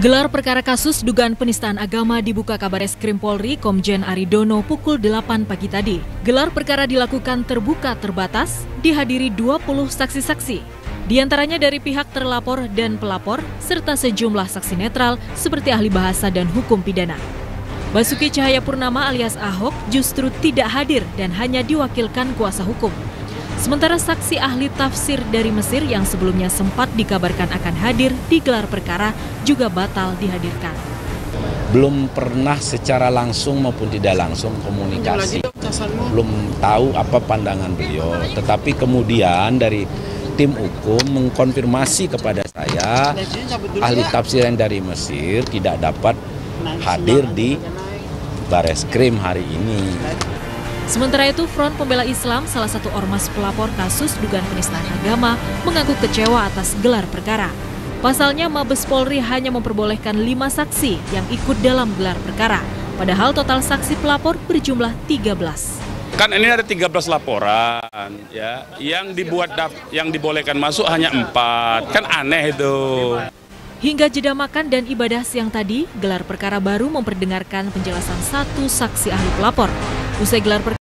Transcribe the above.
Gelar perkara kasus dugaan penistaan agama dibuka Kabareskrim Polri Komjen Aridono pukul 8 pagi tadi. Gelar perkara dilakukan terbuka terbatas, dihadiri 20 saksi-saksi. Di antaranya dari pihak terlapor dan pelapor, serta sejumlah saksi netral seperti ahli bahasa dan hukum pidana. Basuki Cahayapurnama alias Ahok justru tidak hadir dan hanya diwakilkan kuasa hukum. Sementara saksi ahli tafsir dari Mesir yang sebelumnya sempat dikabarkan akan hadir di gelar perkara juga batal dihadirkan. Belum pernah secara langsung maupun tidak langsung komunikasi. Belum tahu apa pandangan beliau. Tetapi kemudian dari tim hukum mengkonfirmasi kepada saya, ahli tafsir yang dari Mesir tidak dapat hadir di Bareskrim hari ini. Sementara itu, Front Pembela Islam, salah satu ormas pelapor kasus dugaan penistaan agama, mengaku kecewa atas gelar perkara. Pasalnya, Mabes Polri hanya memperbolehkan 5 saksi yang ikut dalam gelar perkara. Padahal total saksi pelapor berjumlah 13. Kan ini ada 13 laporan, ya, yang dibolehkan masuk hanya 4. Kan aneh itu. Hingga jeda makan dan ibadah siang tadi, gelar perkara baru memperdengarkan penjelasan satu saksi ahli pelapor. Usai gelar perkara